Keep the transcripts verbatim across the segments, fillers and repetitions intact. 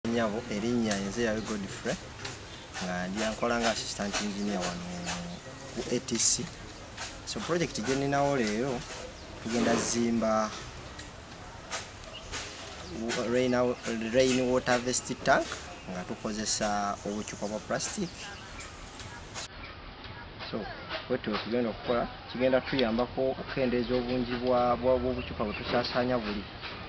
Nyabo erinnya nze yawe Godfrey nga ndi ankola nga assistant engineer wano ku A T C. So project gye ninawo leero tugenda zimba rain, rain water harvest tank nga tukozesa obucupa bwa plastic. So wetu tugenda okukola kigenda tuyambako okukendeeza obungi bw'obucupa bwe tusaasaanya buli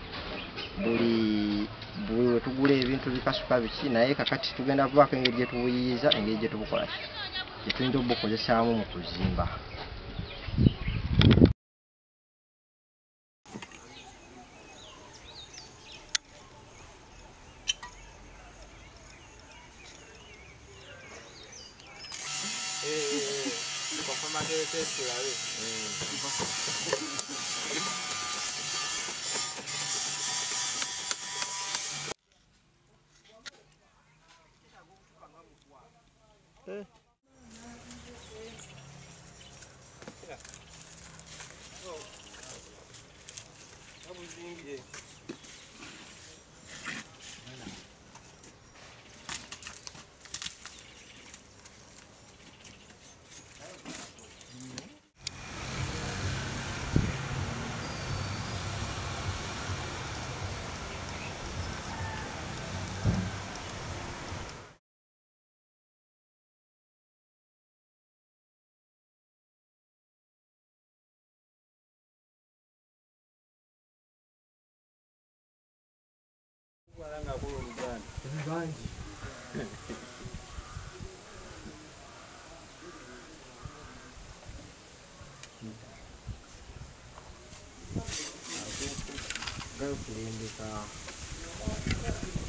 buli buli wetugula ebintu bikasuka biki, naye kakati tugenda kubaako engeri gye tubuyiyiza, engeri gye tubukola gye tuyinza obukozesaamu mu kuzimba. Eh. Go for the indica.